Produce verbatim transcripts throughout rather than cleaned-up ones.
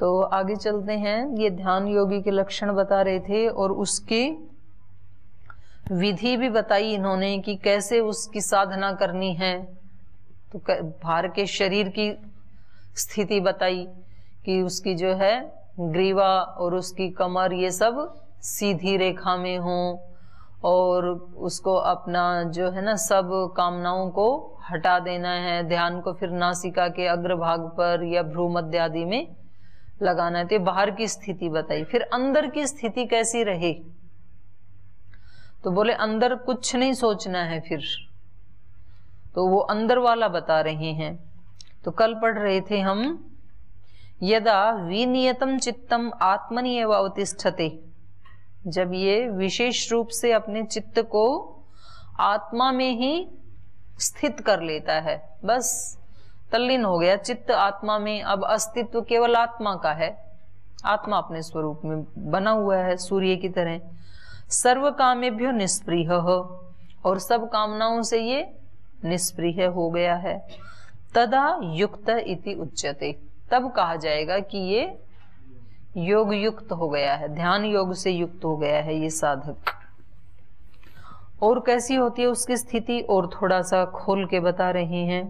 तो आगे चलते हैं। ये ध्यान योगी के लक्षण बता रहे थे और उसकी विधि भी बताई इन्होंने कि कैसे उसकी साधना करनी है। तो भार के शरीर की स्थिति बताई कि उसकी जो है ग्रीवा और उसकी कमर ये सब सीधी रेखा में हो और उसको अपना जो है ना सब कामनाओं को हटा देना है। ध्यान को फिर नासिका के अग्रभाग पर या भ्रू मध्य आदि में लगाना है। तो बाहर की स्थिति बताई। फिर अंदर की स्थिति कैसी रहे, तो बोले अंदर कुछ नहीं सोचना है। फिर तो वो अंदर वाला बता रहे हैं। तो कल पढ़ रहे थे हम, यदा विनियतम चित्तम आत्मनि एव अवतिष्ठते, जब ये विशेष रूप से अपने चित्त को आत्मा में ही स्थित कर लेता है, बस तल्लीन हो गया चित्त आत्मा में। अब अस्तित्व केवल आत्मा का है, आत्मा अपने स्वरूप में बना हुआ है सूर्य की तरह। सर्व कामेभ्यो निष्प्रिय, और सब कामनाओं से ये निष्प्रिय हो गया है। तदा युक्त इति उच्यते, तब कहा जाएगा कि ये योग युक्त हो गया है, ध्यान योग से युक्त हो गया है ये साधक। और कैसी होती है उसकी स्थिति, और थोड़ा सा खोल के बता रहे हैं।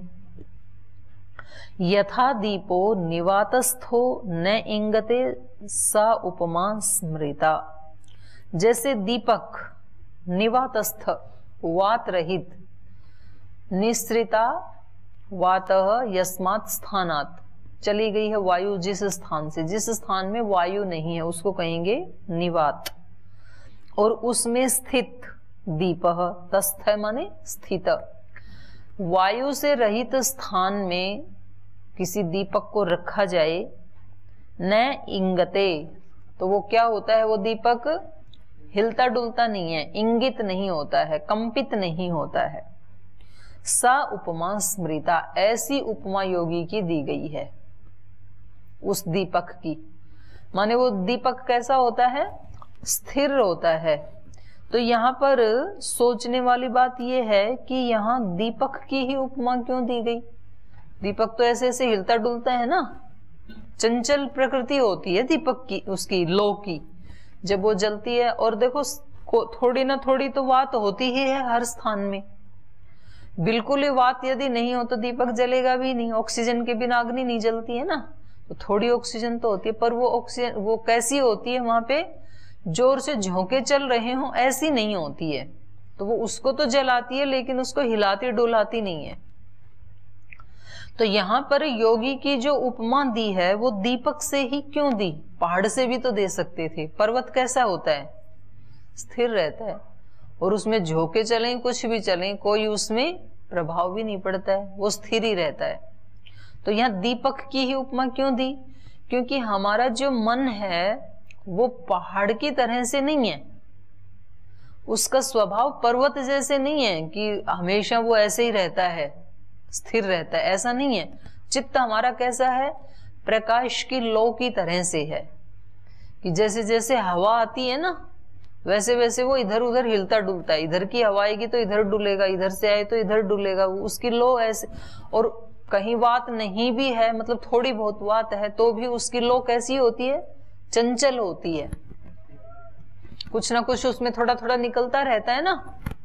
यथा दीपो निवातस्थो न इंगते सा उपमा स्मृता, जैसे दीपक निवातस्थ वात रहित, निश्रिता वातः यस्मात् स्थानात्, चली गई है वायु जिस स्थान से, जिस स्थान में वायु नहीं है उसको कहेंगे निवात, और उसमें स्थित दीपः, तस्थ माने स्थित। वायु से रहित स्थान में किसी दीपक को रखा जाए, न इंगते, तो वो क्या होता है, वो दीपक हिलता डुलता नहीं है, इंगित नहीं होता है, कंपित नहीं होता है। सा उपमा स्मृता, ऐसी उपमा योगी की दी गई है उस दीपक की। माने वो दीपक कैसा होता है, स्थिर होता है। तो यहाँ पर सोचने वाली बात यह है कि यहाँ दीपक की ही उपमा क्यों दी गई। दीपक तो ऐसे ऐसे हिलता डुलता है ना, चंचल प्रकृति होती है दीपक की, उसकी लो की, जब वो जलती है। और देखो थोड़ी ना थोड़ी तो वात होती ही है हर स्थान में। बिल्कुल ही वात यदि नहीं हो तो दीपक जलेगा भी नहीं। ऑक्सीजन के बिना अग्नि नहीं जलती है ना, तो थोड़ी ऑक्सीजन तो होती है, पर वो ऑक्सीजन वो कैसी होती है, वहां पे जोर से झोंके चल रहे हो ऐसी नहीं होती है। तो वो उसको तो जलाती है लेकिन उसको हिलाती डुलाती नहीं है। तो यहाँ पर योगी की जो उपमा दी है वो दीपक से ही क्यों दी, पहाड़ से भी तो दे सकते थे। पर्वत कैसा होता है, स्थिर रहता है, और उसमें झोंके चलें कुछ भी चलें कोई उसमें प्रभाव भी नहीं पड़ता है, वो स्थिर ही रहता है। तो यहाँ दीपक की ही उपमा क्यों दी, क्योंकि हमारा जो मन है वो पहाड़ की तरह से नहीं है, उसका स्वभाव पर्वत जैसे नहीं है कि हमेशा वो ऐसे ही रहता है, स्थिर रहता है, ऐसा नहीं है। चित्त हमारा कैसा है, प्रकाश की लौ की तरह से है, कि जैसे जैसे हवा आती है ना वैसे वैसे वो इधर उधर हिलता डुलता है। इधर की हवा आएगी तो इधर डुलेगा, इधर से आए तो इधर डुलेगा, उसकी लो ऐसे। और कहीं वात नहीं भी है, मतलब थोड़ी बहुत वात है, तो भी उसकी लो कैसी होती है, चंचल होती है, कुछ ना कुछ उसमें थोड़ा थोड़ा निकलता रहता है ना।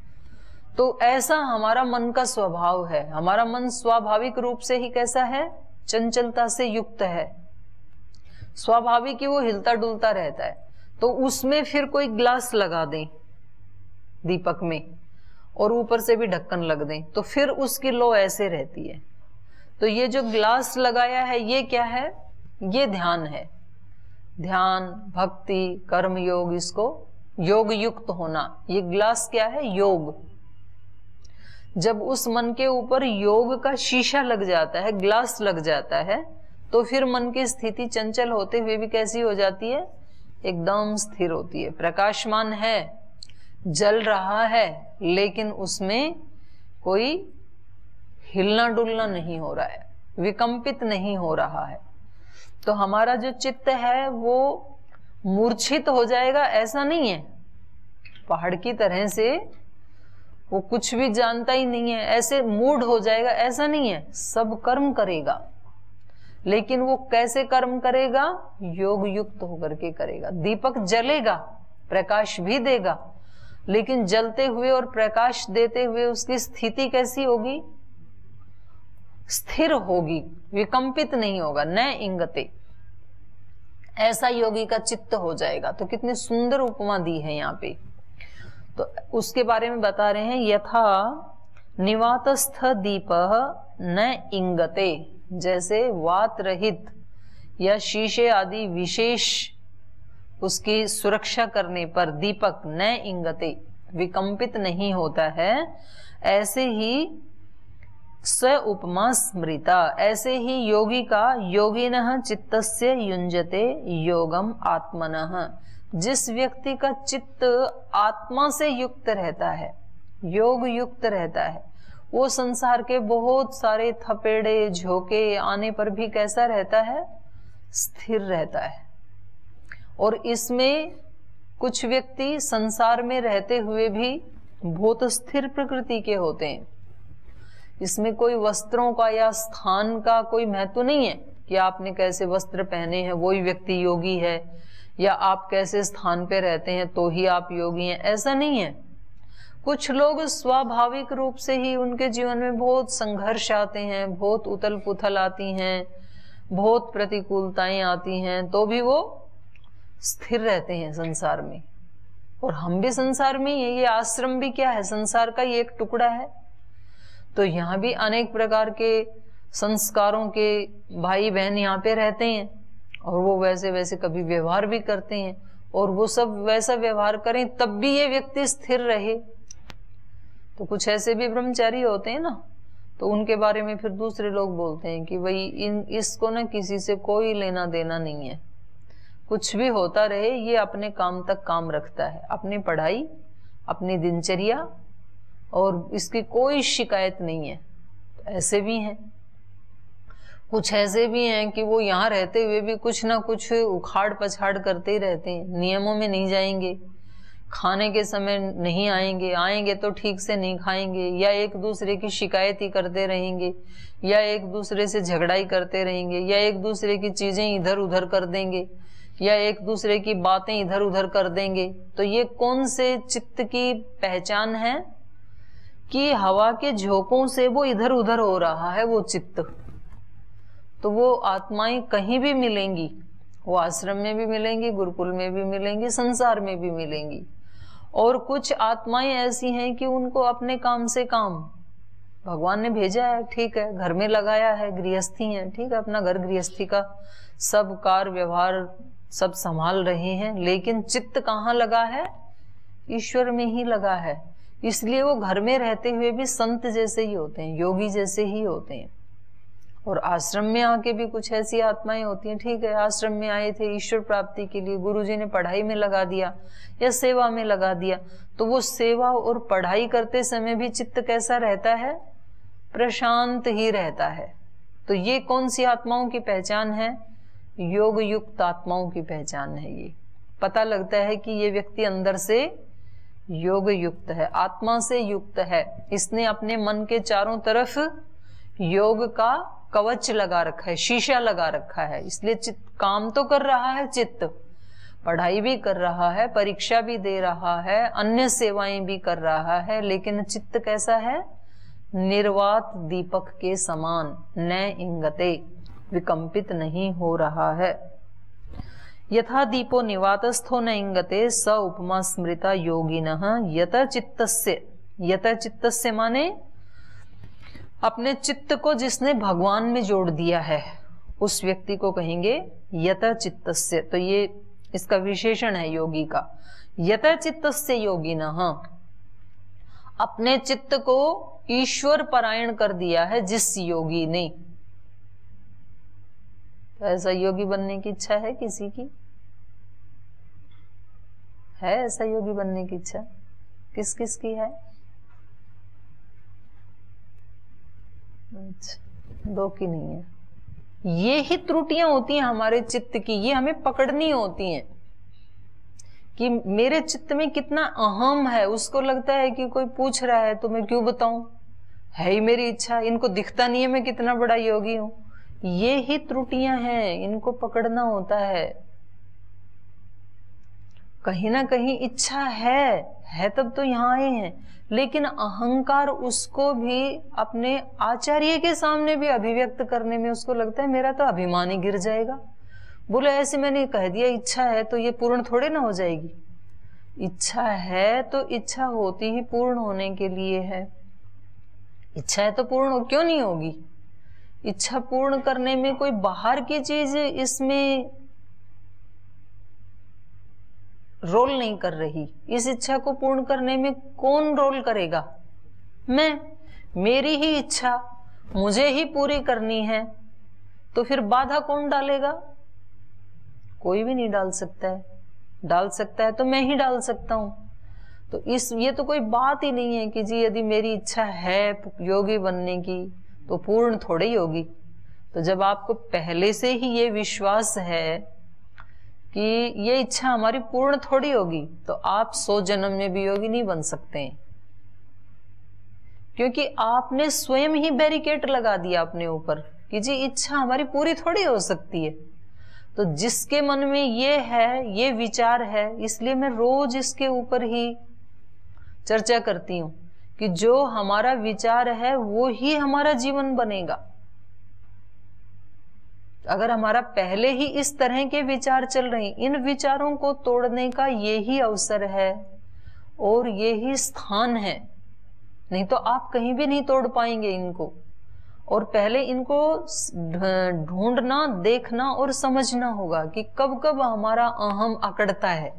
तो ऐसा हमारा मन का स्वभाव है। हमारा मन स्वाभाविक रूप से ही कैसा है, चंचलता से युक्त है, स्वाभाविक ही वो हिलता डुलता रहता है। तो उसमें फिर कोई ग्लास लगा दें दीपक में और ऊपर से भी ढक्कन लग दें तो फिर उसकी लो ऐसे रहती है। तो ये जो ग्लास लगाया है ये क्या है, ये ध्यान है। ध्यान, भक्ति, कर्म योग, इसको योग युक्त होना, ये ग्लास क्या है, योग। जब उस मन के ऊपर योग का शीशा लग जाता है, ग्लास लग जाता है, तो फिर मन की स्थिति चंचल होते हुए भी कैसी हो जाती है, एकदम स्थिर होती है। प्रकाशमान है, जल रहा है, लेकिन उसमें कोई हिलना डुलना नहीं हो रहा है, विकंपित नहीं हो रहा है। तो हमारा जो चित्त है वो मूर्छित हो जाएगा ऐसा नहीं है, पहाड़ की तरह से वो कुछ भी जानता ही नहीं है, ऐसे मूड हो जाएगा ऐसा नहीं है, सब कर्म करेगा लेकिन वो कैसे कर्म करेगा? योग युक्त होकर के करेगा। दीपक जलेगा, प्रकाश भी देगा, लेकिन जलते हुए और प्रकाश देते हुए उसकी स्थिति कैसी होगी? स्थिर होगी, विकंपित नहीं होगा। न इंगते, ऐसा योगी का चित्त हो जाएगा। तो कितनी सुंदर उपमा दी है यहाँ पे। तो उसके बारे में बता रहे हैं, यथा निवातस्थ दीपः न इंगते, जैसे वात रहित या शीशे आदि विशेष उसकी सुरक्षा करने पर दीपक न इंगते, विकंपित नहीं होता है, ऐसे ही स उपमा स्मृता, ऐसे ही योगी का योगिनः चित्तस्य युञ्जते योगम आत्मनः, जिस व्यक्ति का चित्त आत्मा से युक्त रहता है, योग युक्त रहता है, वो संसार के बहुत सारे थपेड़े झोंके आने पर भी कैसा रहता है? स्थिर रहता है। और इसमें कुछ व्यक्ति संसार में रहते हुए भी बहुत स्थिर प्रकृति के होते हैं। इसमें कोई वस्त्रों का या स्थान का कोई महत्व नहीं है कि आपने कैसे वस्त्र पहने हैं वही व्यक्ति योगी है, या आप कैसे स्थान पे रहते हैं तो ही आप योगी हैं, ऐसा नहीं है। कुछ लोग स्वाभाविक रूप से ही उनके जीवन में बहुत संघर्ष आते हैं, बहुत उथल पुथल आती हैं, बहुत प्रतिकूलताएं आती हैं, तो भी वो स्थिर रहते हैं संसार में। और हम भी संसार में ही है, ये आश्रम भी क्या है? संसार का ये एक टुकड़ा है। तो यहाँ भी अनेक प्रकार के संस्कारों के भाई बहन यहाँ पे रहते हैं, और वो वैसे वैसे कभी व्यवहार भी करते हैं, और वो सब वैसा व्यवहार करें तब भी ये व्यक्ति स्थिर रहे। तो कुछ ऐसे भी ब्रह्मचारी होते हैं ना, तो उनके बारे में फिर दूसरे लोग बोलते हैं कि भाई इन इसको ना किसी से कोई लेना देना नहीं है, कुछ भी होता रहे, ये अपने काम तक काम रखता है, अपनी पढ़ाई, अपनी दिनचर्या, और इसकी कोई शिकायत नहीं है। तो ऐसे भी हैं। कुछ ऐसे भी हैं कि वो यहाँ रहते हुए भी कुछ ना कुछ उखाड़ पछाड़ करते ही रहते हैं, नियमों में नहीं जाएंगे, खाने के समय नहीं आएंगे, आएंगे तो ठीक से नहीं खाएंगे, या एक दूसरे की शिकायत ही करते रहेंगे, या एक दूसरे से झगड़ा ही करते रहेंगे, या एक दूसरे की चीजें इधर उधर कर देंगे, या एक दूसरे की बातें इधर उधर कर देंगे। तो ये कौन से चित्त की पहचान है? कि हवा के झोंकों से वो इधर उधर हो रहा है वो चित्त। तो वो आत्माएं कहीं भी मिलेंगी, वो आश्रम में भी मिलेंगी, गुरुकुल में भी मिलेंगी, संसार में भी मिलेंगी। और कुछ आत्माएं ऐसी हैं कि उनको अपने काम से काम, भगवान ने भेजा है, ठीक है, घर में लगाया है, गृहस्थी है, ठीक है, अपना घर गृहस्थी का सब कार्य व्यवहार सब संभाल रहे हैं, लेकिन चित्त कहाँ लगा है? ईश्वर में ही लगा है। इसलिए वो घर में रहते हुए भी संत जैसे ही होते हैं, योगी जैसे ही होते हैं। और आश्रम में आके भी कुछ ऐसी आत्माएं होती हैं, ठीक है, आश्रम में आए थे ईश्वर प्राप्ति के लिए, गुरुजी ने पढ़ाई में लगा दिया या सेवा में लगा दिया, तो वो सेवा और पढ़ाई करते समय भी चित्त कैसा रहता है? प्रशांत ही रहता है। तो ये कौन सी आत्माओं की पहचान है? योग युक्त आत्माओं की पहचान है। ये पता लगता है कि ये व्यक्ति अंदर से योग युक्त है, आत्मा से युक्त है। इसने अपने मन के चारों तरफ योग का कवच लगा रखा है, शीशा लगा रखा है। इसलिए चित्त काम तो कर रहा है, चित्त पढ़ाई भी कर रहा है, परीक्षा भी दे रहा है, अन्य सेवाएं भी कर रहा है, लेकिन चित्त कैसा है? निर्वात दीपक के समान, न इंगते, विकंपित नहीं हो रहा है। यथा दीपो निवातस्थो न इंगते स उपमा स्मृता योगिनः यत चित्तस्य। यत चित्तस्य माने अपने चित्त को जिसने भगवान में जोड़ दिया है, उस व्यक्ति को कहेंगे यत चित्तस्य। तो ये इसका विशेषण है योगी का। यत चित्तस्य योगिनः, अपने चित्त को ईश्वर परायण कर दिया है जिस योगी ने। तो ऐसा योगी बनने की इच्छा है किसी की? है ऐसा योगी बनने की इच्छा? किस किस की है? अच्छा, दो की नहीं है। ये ही त्रुटियां होती हैं हमारे चित्त की, ये हमें पकड़नी होती हैं कि मेरे चित्त में कितना अहम है। उसको लगता है कि कोई पूछ रहा है तो मैं क्यों बताऊं, है ही मेरी इच्छा, इनको दिखता नहीं है मैं कितना बड़ा योगी हूं, ये ही त्रुटियां हैं, इनको पकड़ना होता है। कहीं ना कहीं इच्छा है है तब तो यहाँ आए हैं, लेकिन अहंकार उसको भी अपने आचार्य के सामने भी अभिव्यक्त करने में उसको लगता है मेरा तो अभिमान ही गिर जाएगा। बोले ऐसे मैंने कह दिया इच्छा है तो ये पूर्ण थोड़े ना हो जाएगी। इच्छा है तो इच्छा होती ही पूर्ण होने के लिए है। इच्छा है तो पूर्ण क्यों नहीं होगी? इच्छा पूर्ण करने में कोई बाहर की चीज इसमें रोल नहीं कर रही। इस इच्छा को पूर्ण करने में कौन रोल करेगा? मैं, मेरी ही इच्छा मुझे ही पूरी करनी है, तो फिर बाधा कौन डालेगा? कोई भी नहीं डाल सकता है। डाल सकता है तो मैं ही डाल सकता हूं। तो इस ये तो कोई बात ही नहीं है कि जी यदि मेरी इच्छा है योगी बनने की तो पूर्ण थोड़ी ही होगी। तो जब आपको पहले से ही ये विश्वास है कि ये इच्छा हमारी पूर्ण थोड़ी होगी, तो आप सौ जन्म में भी योगी नहीं बन सकते हैं, क्योंकि आपने स्वयं ही बैरिकेड लगा दिया अपने ऊपर कि जी इच्छा हमारी पूरी थोड़ी हो सकती है। तो जिसके मन में ये है, ये विचार है, इसलिए मैं रोज इसके ऊपर ही चर्चा करती हूं कि जो हमारा विचार है वो ही हमारा जीवन बनेगा। अगर हमारा पहले ही इस तरह के विचार चल रहे हैं, इन विचारों को तोड़ने का यही अवसर है और यही स्थान है, नहीं तो आप कहीं भी नहीं तोड़ पाएंगे इनको। और पहले इनको ढूंढना, देखना और समझना होगा कि कब कब हमारा अहम अकड़ता है।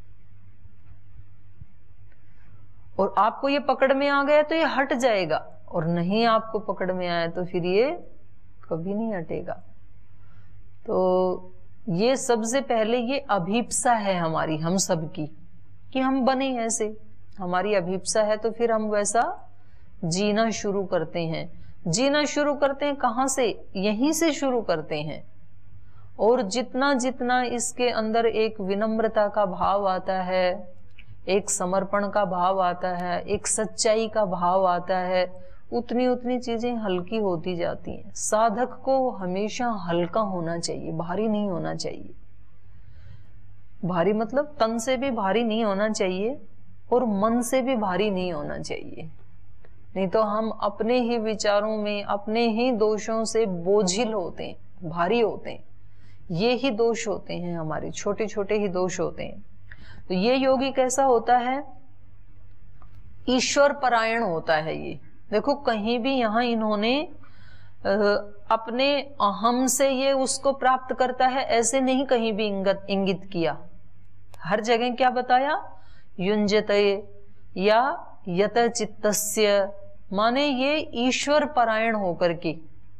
और आपको ये पकड़ में आ गया तो ये हट जाएगा, और नहीं आपको पकड़ में आया तो फिर ये कभी नहीं हटेगा। तो ये सबसे पहले ये अभीप्सा है हमारी, हम सब की, कि हम बने ऐसे। हमारी अभीप्सा है तो फिर हम वैसा जीना शुरू करते हैं। जीना शुरू करते हैं कहाँ से? यहीं से शुरू करते हैं। और जितना जितना इसके अंदर एक विनम्रता का भाव आता है, एक समर्पण का भाव आता है, एक सच्चाई का भाव आता है, उतनी उतनी चीजें हल्की होती जाती हैं। साधक को हमेशा हल्का होना चाहिए, भारी नहीं होना चाहिए। भारी मतलब तन से भी भारी नहीं होना चाहिए और मन से भी भारी नहीं होना चाहिए, नहीं तो हम अपने ही विचारों में, अपने ही दोषों से बोझिल होते हैं, भारी होते हैं। ये ही दोष होते हैं हमारे, छोटे छोटे ही दोष होते हैं। तो ये योगी कैसा होता है? ईश्वर परायण होता है ये। देखो कहीं भी यहाँ इन्होंने अपने अहम से ये उसको प्राप्त करता है ऐसे नहीं कहीं भी इंगित इंगित किया। हर जगह क्या बताया? युंजते या यत चित्तस्य, माने ये ईश्वर परायण होकर के।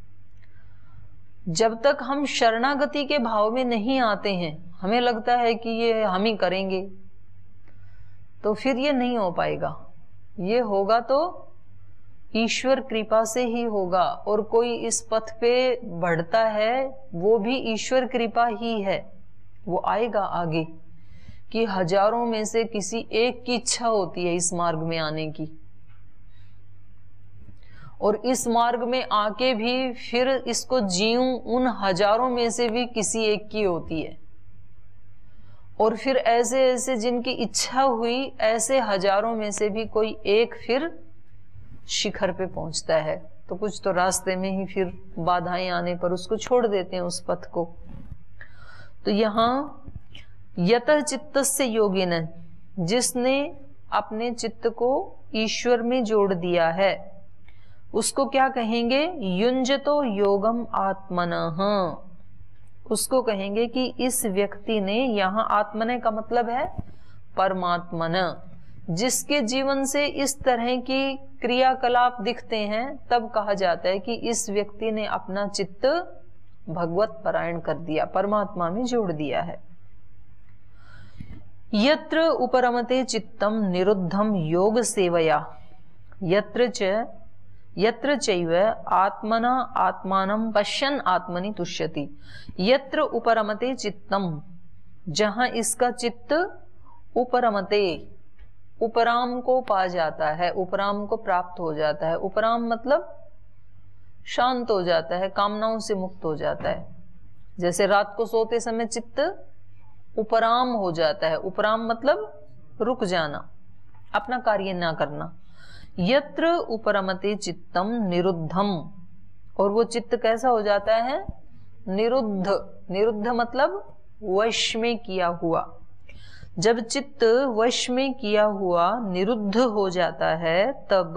जब तक हम शरणागति के भाव में नहीं आते हैं, हमें लगता है कि ये हम ही करेंगे, तो फिर ये नहीं हो पाएगा। ये होगा तो ईश्वर कृपा से ही होगा। और कोई इस पथ पे बढ़ता है वो भी ईश्वर कृपा ही है। वो आएगा आगे कि हजारों में से किसी एक की इच्छा होती है इस मार्ग में आने की, और इस मार्ग में आके भी फिर इसको जीऊं उन हजारों में से भी किसी एक की होती है। और फिर ऐसे ऐसे जिनकी इच्छा हुई, ऐसे हजारों में से भी कोई एक फिर शिखर पे पहुंचता है। तो कुछ तो रास्ते में ही फिर बाधाएं आने पर उसको छोड़ देते हैं उस पथ को। तो यहाँ यतः चित्तस्य योगिन, जिसने अपने चित्त को ईश्वर में जोड़ दिया है, उसको क्या कहेंगे? युंजतो योगम आत्मनः। उसको कहेंगे कि इस व्यक्ति ने, यहाँ आत्मने का मतलब है परमात्मन, जिसके जीवन से इस तरह की क्रियाकलाप दिखते हैं, तब कहा जाता है कि इस व्यक्ति ने अपना चित्त भगवत परायण कर दिया, परमात्मा में जोड़ दिया है। यत्र उपरमते चित्तम निरुद्धम योग सेवया, यत्र च यत्र चैव आत्मना आत्मानं पश्यन् आत्मनि तुष्यति। यत्र उपरमते चित्तम, जहां इसका चित्त उपरमते, उपराम को पा जाता है, उपराम को प्राप्त हो जाता है। उपराम मतलब शांत हो जाता है, कामनाओं से मुक्त हो जाता है। जैसे रात को सोते समय चित्त उपराम हो जाता है। उपराम मतलब रुक जाना, अपना कार्य ना करना। यत्र उपरमते चित्तम निरुद्धम, और वो चित्त कैसा हो जाता है? निरुद्ध। निरुद्ध मतलब वश में किया हुआ। जब चित्त वश में किया हुआ निरुद्ध हो जाता है तब,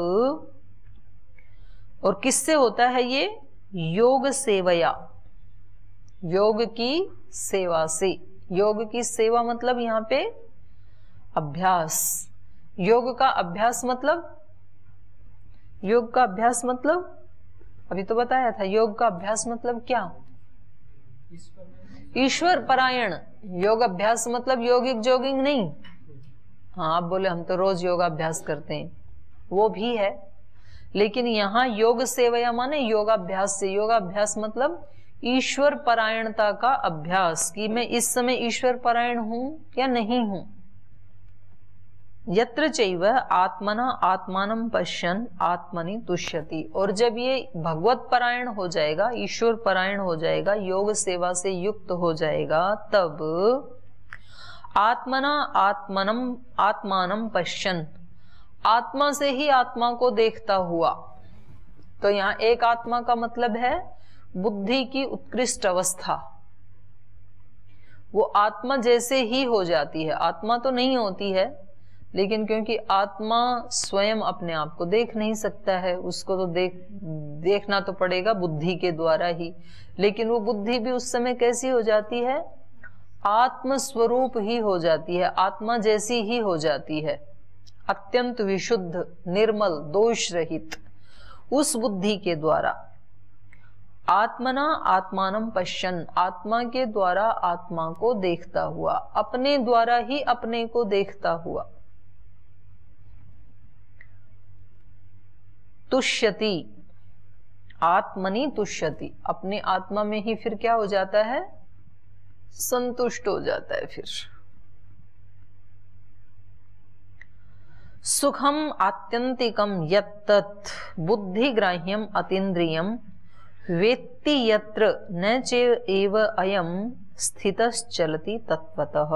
और किससे होता है ये? योग सेवया, योग की सेवा से। योग की सेवा मतलब यहाँ पे अभ्यास। योग का अभ्यास मतलब, योग का अभ्यास मतलब अभी तो बताया था, योग का अभ्यास मतलब क्या? ईश्वर परायण। योग अभ्यास मतलब योगिक जोगिंग नहीं। हाँ, आप बोले हम तो रोज योगाभ्यास करते हैं, वो भी है, लेकिन यहाँ योग सेवया माने योगाभ्यास से। योगाभ्यास मतलब ईश्वर परायणता का अभ्यास, कि मैं इस समय ईश्वर परायण हूं या नहीं हूं। यत्र चैव आत्मना आत्मानं पश्यन् आत्मनि तुष्यति, और जब ये भगवत परायण हो जाएगा, ईश्वर परायण हो जाएगा, योग सेवा से युक्त हो जाएगा, तब आत्मना आत्मनम आत्मानं पश्यन्, आत्मा से ही आत्मा को देखता हुआ। तो यहाँ एक आत्मा का मतलब है बुद्धि की उत्कृष्ट अवस्था, वो आत्मा जैसे ही हो जाती है। आत्मा तो नहीं होती है, लेकिन क्योंकि आत्मा स्वयं अपने आप को देख नहीं सकता है, उसको तो देख देखना तो पड़ेगा बुद्धि के द्वारा ही। लेकिन वो बुद्धि भी उस समय कैसी हो जाती है? आत्म स्वरूप ही हो जाती है, आत्मा जैसी ही हो जाती है, अत्यंत विशुद्ध, निर्मल, दोष रहित। उस बुद्धि के द्वारा आत्मना आत्मानं पश्यन्, आत्मा के द्वारा आत्मा को देखता हुआ, अपने द्वारा ही अपने को देखता हुआ। तुष्यति, आत्मनि तुष्यति, अपनी आत्मा में ही फिर क्या हो जाता है? संतुष्ट हो जाता है। फिर सुखम आत्यंतिकम यत्तत् बुद्धिग्राह्यम अतीन्द्रियम वेत्ति यत्र न चैव एव अयम स्थितश्चलति तत्वतः।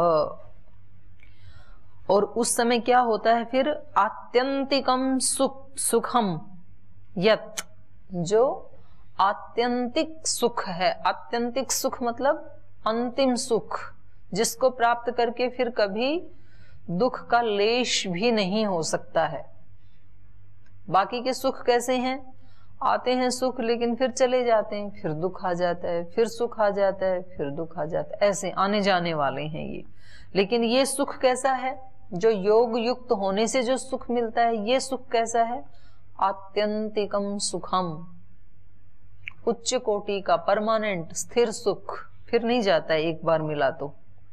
और उस समय क्या होता है फिर? आत्यंतिकम सुख, सुखम यत, जो आत्यंतिक सुख है। आत्यंतिक सुख मतलब अंतिम सुख, जिसको प्राप्त करके फिर कभी दुख का लेश भी नहीं हो सकता है। बाकी के सुख कैसे हैं? आते हैं सुख, लेकिन फिर चले जाते हैं, फिर दुख आ जाता है, फिर सुख आ जाता है, फिर दुख आ जाता है, ऐसे आने जाने वाले हैं ये। लेकिन ये सुख कैसा है? जो योग युक्त होने से जो सुख मिलता है, ये सुख कैसा है? आत्यंतिकम सुखम, उच्च कोटि का, परमानेंट, स्थिर सुख, फिर नहीं जाता है एक बार मिला तो।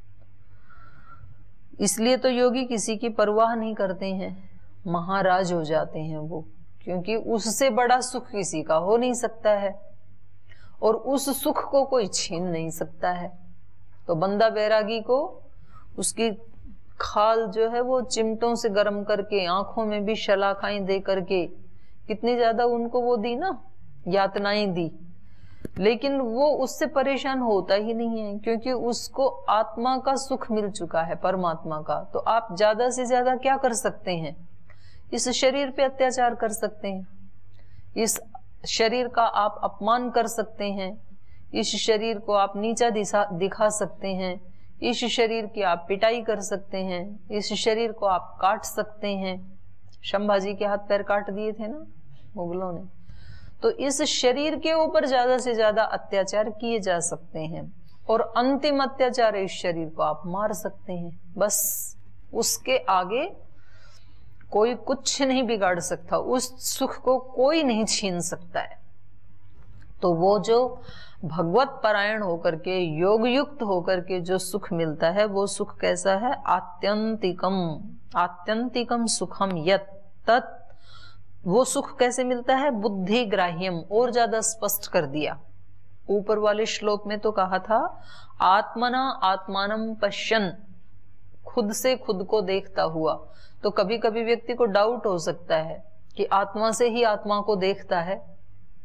इसलिए तो योगी किसी की परवाह नहीं करते हैं, महाराज हो जाते हैं वो, क्योंकि उससे बड़ा सुख किसी का हो नहीं सकता है, और उस सुख को कोई छीन नहीं सकता है। तो बंदा बैरागी को उसकी खाल जो है वो चिमटों से गर्म करके, आंखों में भी शलाखाएं दे करके, कितनी ज्यादा उनको वो दी ना, यातनाएं दी, लेकिन वो उससे परेशान होता ही नहीं है, क्योंकि उसको आत्मा का सुख मिल चुका है, परमात्मा का। तो आप ज्यादा से ज्यादा क्या कर सकते हैं? इस शरीर पे अत्याचार कर सकते हैं, इस शरीर का आप अपमान कर सकते हैं, इस शरीर को आप नीचा दिखा सकते हैं, इस शरीर की आप पिटाई कर सकते हैं, इस शरीर को आप काट सकते हैं। शंभाजी के हाथ पैर काट दिए थे ना मुगलों ने। तो इस शरीर के ऊपर ज्यादा से ज्यादा अत्याचार किए जा सकते हैं, और अंतिम अत्याचार इस शरीर को आप मार सकते हैं। बस उसके आगे कोई कुछ नहीं बिगाड़ सकता, उस सुख को कोई नहीं छीन सकता है। तो वो जो भगवत परायण होकर के, योग युक्त होकर के जो सुख मिलता है, वो सुख कैसा है? आत्यंतिकम, आत्यंतिकम सुखम यत् तत्, वो सुख कैसे मिलता है? बुद्धि ग्राह्यम, और ज्यादा स्पष्ट कर दिया। ऊपर वाले श्लोक में तो कहा था आत्मना आत्मानं पश्यन्, खुद से खुद को देखता हुआ। तो कभी कभी व्यक्ति को डाउट हो सकता है कि आत्मा से ही आत्मा को देखता है,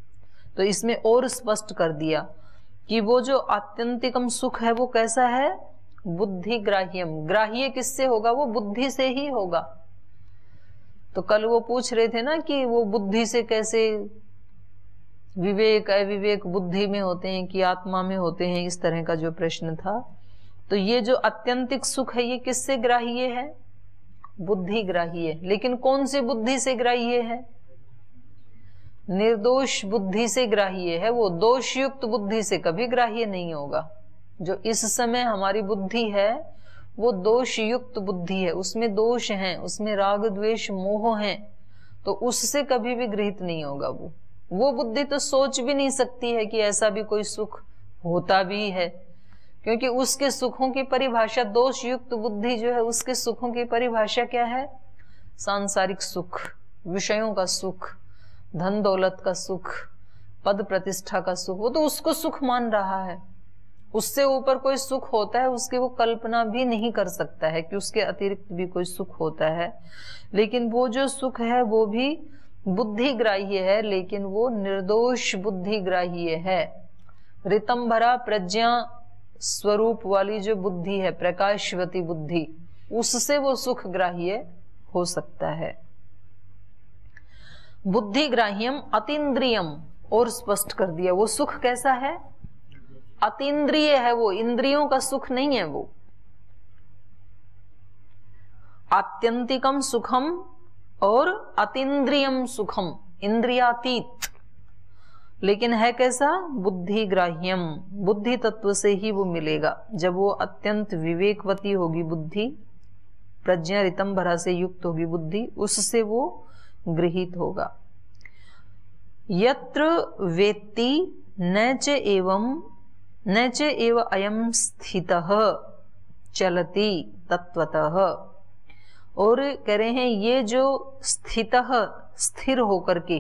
तो इसमें और स्पष्ट कर दिया कि वो जो आत्यंतिकम सुख है वो कैसा है, बुद्धि ग्राह्यम। ग्राह्य किससे होगा, वो बुद्धि से ही होगा। तो कल वो पूछ रहे थे ना कि वो बुद्धि से कैसे, विवेक अविवेक बुद्धि में होते हैं कि आत्मा में होते हैं, इस तरह का जो प्रश्न था। तो ये जो आत्यंतिक सुख है ये किससे ग्राह्य है, बुद्धि ग्राह्य। लेकिन कौन सी बुद्धि से ग्राह्य है, निर्दोष बुद्धि से ग्राह्य है। वो दोष युक्त बुद्धि से कभी ग्राह्य नहीं होगा। जो इस समय हमारी बुद्धि है वो दोष युक्त बुद्धि है, उसमें दोष है, उसमें राग द्वेष मोह है, तो उससे कभी भी गृहीत नहीं होगा। वो वो बुद्धि तो सोच भी नहीं सकती है कि ऐसा भी कोई सुख होता भी है, क्योंकि उसके सुखों की परिभाषा, दोष युक्त बुद्धि जो है उसके सुखों की परिभाषा क्या है, सांसारिक सुख, विषयों का सुख, धन दौलत का सुख, पद प्रतिष्ठा का सुख। वो तो उसको सुख मान रहा है। उससे ऊपर कोई सुख होता है उसकी वो कल्पना भी नहीं कर सकता है कि उसके अतिरिक्त भी कोई सुख होता है। लेकिन वो जो सुख है वो भी बुद्धि ग्राह्य है, लेकिन वो निर्दोष बुद्धि ग्राह्य है। ऋतंभरा प्रज्ञा स्वरूप वाली जो बुद्धि है, प्रकाशवती बुद्धि, उससे वो सुख ग्राह्य हो सकता है। बुद्धि ग्राह्यम अतीन्द्रियम, और स्पष्ट कर दिया वो सुख कैसा है, अतीन्द्रिय है। वो इंद्रियों का सुख नहीं है। वो आत्यंतिकम सुखम और अतीन्द्रियम सुखम, इंद्रियातीत, लेकिन है कैसा, बुद्धि ग्राह्यम। बुद्धि तत्व से ही वो मिलेगा। जब वो अत्यंत विवेकवती होगी बुद्धि, प्रज्ञा ऋतंभरा से युक्त होगी बुद्धि, उससे वो गृहीत होगा। यत्र वेत्ति न च एवं न च एव अयम स्थितः चलति तत्वतः। और कह रहे हैं ये जो स्थितः, स्थिर होकर के,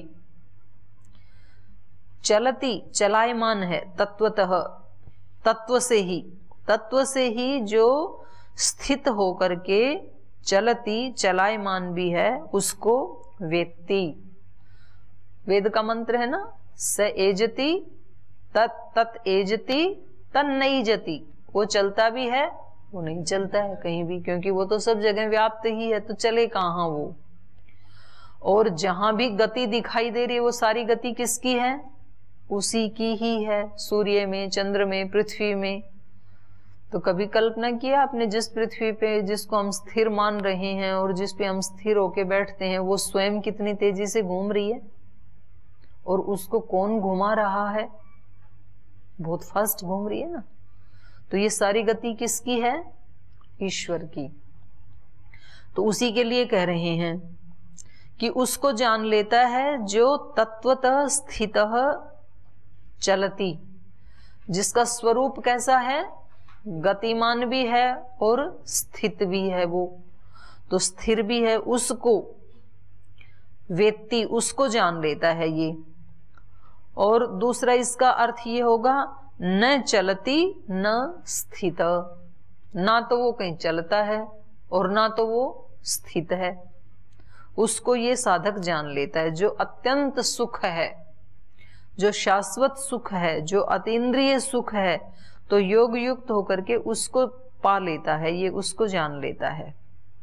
चलति चलायमान है, तत्वतः तत्व से ही, तत्व से ही जो स्थित होकर के चलति चलायमान भी है, उसको वेत्ति। वेद का मंत्र है ना, स एजति तत् तत् एजति तन्नईजति। वो चलता भी है, वो नहीं चलता है कहीं भी, क्योंकि वो तो सब जगह व्याप्त ही है, तो चले कहाँ वो। और जहां भी गति दिखाई दे रही है वो सारी गति किसकी है, उसी की ही है। सूर्य में, चंद्र में, पृथ्वी में। तो कभी कल्पना किया आपने, जिस पृथ्वी पे जिसको हम स्थिर मान रहे हैं और जिस पे हम स्थिर होके बैठते हैं, वो स्वयं कितनी तेजी से घूम रही है, और उसको कौन घुमा रहा है, बहुत फास्ट घूम रही है ना। तो ये सारी गति किसकी है, ईश्वर की। तो उसी के लिए कह रहे हैं कि उसको जान लेता है जो तत्वतः स्थितः चलति, जिसका स्वरूप कैसा है, गतिमान भी है और स्थित भी है। वो तो स्थिर भी है, उसको वेत्ति, उसको जान लेता है ये। और दूसरा इसका अर्थ ये होगा, न चलती न स्थित, ना तो वो कहीं चलता है और ना तो वो स्थित है। उसको ये साधक जान लेता है। जो अत्यंत सुख है, जो शाश्वत सुख है, जो अतीन्द्रिय सुख है, तो योग युक्त होकर के उसको पा लेता है, ये उसको जान लेता है।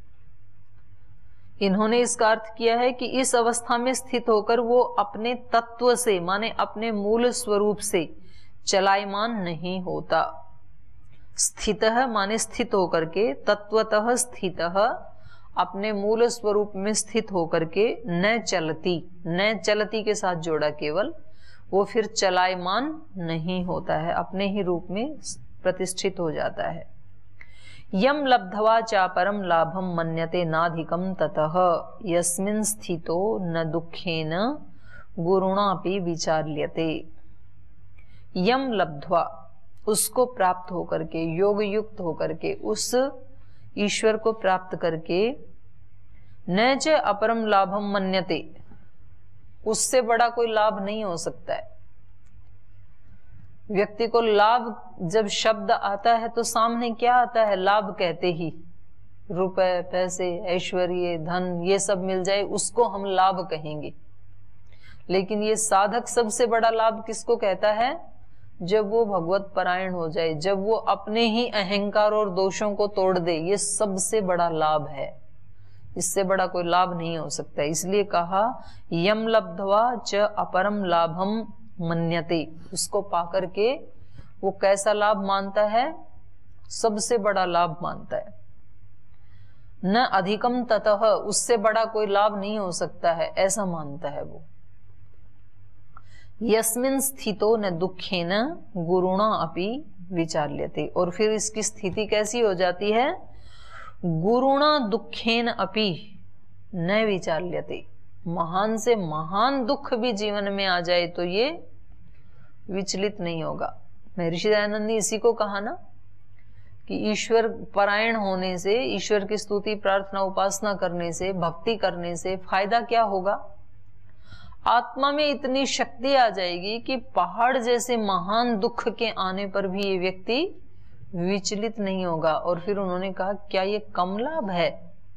इन्होंने इसका अर्थ किया है कि इस अवस्था में स्थित होकर वो अपने तत्व से, माने अपने मूल स्वरूप से चलायमान नहीं होता। स्थितः माने स्थित होकर के, तत्वतः स्थितः अपने मूल स्वरूप में स्थित होकर के, न चलती, न चलती के साथ जोड़ा केवल, वो फिर चलायमान नहीं होता है, अपने ही रूप में प्रतिष्ठित हो जाता है। यम लब्ध्वा चापरम लाभम मन्यते नाधिकम ततः यस्मिन् स्थितो न दुखेन गुरुणापि विचार्यते। यम लब्ध्वा, उसको प्राप्त होकर के, योग युक्त होकर के, उस ईश्वर को प्राप्त करके, न च अपरम लाभम मन्यते, उससे बड़ा कोई लाभ नहीं हो सकता है। व्यक्ति को लाभ, जब शब्द आता है तो सामने क्या आता है, लाभ कहते ही रुपए, पैसे, ऐश्वर्य, धन, ये सब मिल जाए उसको हम लाभ कहेंगे। लेकिन ये साधक सबसे बड़ा लाभ किसको कहता है? जब वो भगवत परायण हो जाए, जब वो अपने ही अहंकार और दोषों को तोड़ दे, ये सबसे बड़ा लाभ है। इससे बड़ा कोई लाभ नहीं हो सकता। इसलिए कहा यम लब्ध्वा च अपरम लाभम मन्यते, उसको पाकर के वो कैसा लाभ मानता है? सबसे बड़ा लाभ मानता है। न अधिकम ततः, उससे बड़ा कोई लाभ नहीं हो सकता है, ऐसा मानता है वो। यस्मिन् स्थितो न दुखेन गुरुणा अपि विचार्यते, और फिर इसकी स्थिति कैसी हो जाती है? गुरुणा दुखेन अपि न विचार्यते, महान से महान दुख भी जीवन में आ जाए तो ये विचलित नहीं होगा। महर्षि दयानंद ने इसी को कहा ना कि ईश्वर परायण होने से, ईश्वर की स्तुति प्रार्थना उपासना करने से, भक्ति करने से फायदा क्या होगा? आत्मा में इतनी शक्ति आ जाएगी कि पहाड़ जैसे महान दुख के आने पर भी ये व्यक्ति विचलित नहीं होगा। और फिर उन्होंने कहा क्या ये कम लाभ है?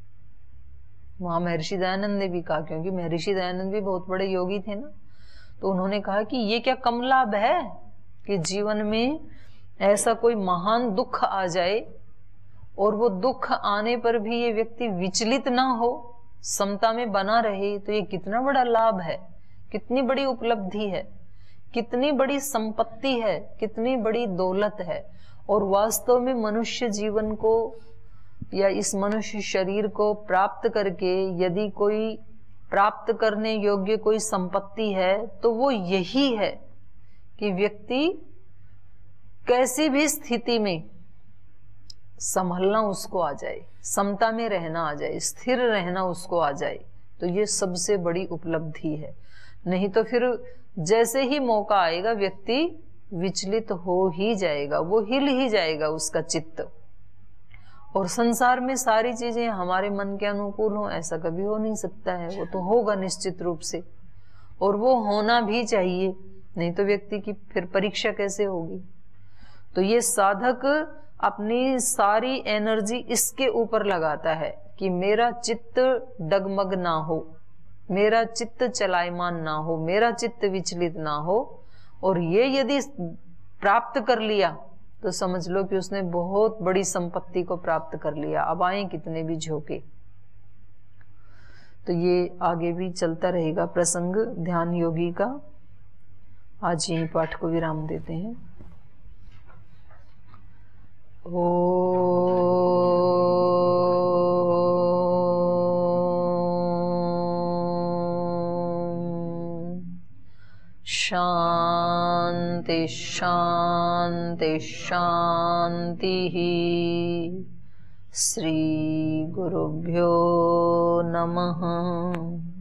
वहां महर्षि दयानंद ने भी कहा, क्योंकि महर्षि दयानंद भी बहुत बड़े योगी थे ना, तो उन्होंने कहा कि ये क्या कम लाभ है कि जीवन में ऐसा कोई महान दुख आ जाए और वो दुख आने पर भी ये व्यक्ति विचलित ना हो, समता में बना रहे, तो ये कितना बड़ा लाभ है, कितनी बड़ी उपलब्धि है, कितनी बड़ी संपत्ति है, कितनी बड़ी दौलत है। और वास्तव में मनुष्य जीवन को या इस मनुष्य शरीर को प्राप्त करके यदि कोई प्राप्त करने योग्य कोई संपत्ति है तो वो यही है कि व्यक्ति कैसी भी स्थिति में संभलना उसको आ जाए, समता में रहना आ जाए, स्थिर रहना उसको आ जाए, तो ये सबसे बड़ी उपलब्धि है। नहीं तो फिर जैसे ही मौका आएगा व्यक्ति विचलित हो ही जाएगा, वो हिल ही जाएगा उसका चित्त। और संसार में सारी चीजें हमारे मन के अनुकूल हो ऐसा कभी हो नहीं सकता है, वो तो होगा निश्चित रूप से, और वो होना भी चाहिए, नहीं तो व्यक्ति की फिर परीक्षा कैसे होगी। तो ये साधक अपनी सारी एनर्जी इसके ऊपर लगाता है कि मेरा चित्त डगमग ना हो, मेरा चित्त चलायमान ना हो, मेरा चित्त विचलित ना हो। और ये यदि प्राप्त कर लिया तो समझ लो कि उसने बहुत बड़ी संपत्ति को प्राप्त कर लिया, अब आए कितने भी झोंके। तो ये आगे भी चलता रहेगा प्रसंग ध्यान योगी का। आज यही पाठ को विराम देते हैं। ओ शांति शांति शांति। श्री गुरुभ्यो नमः।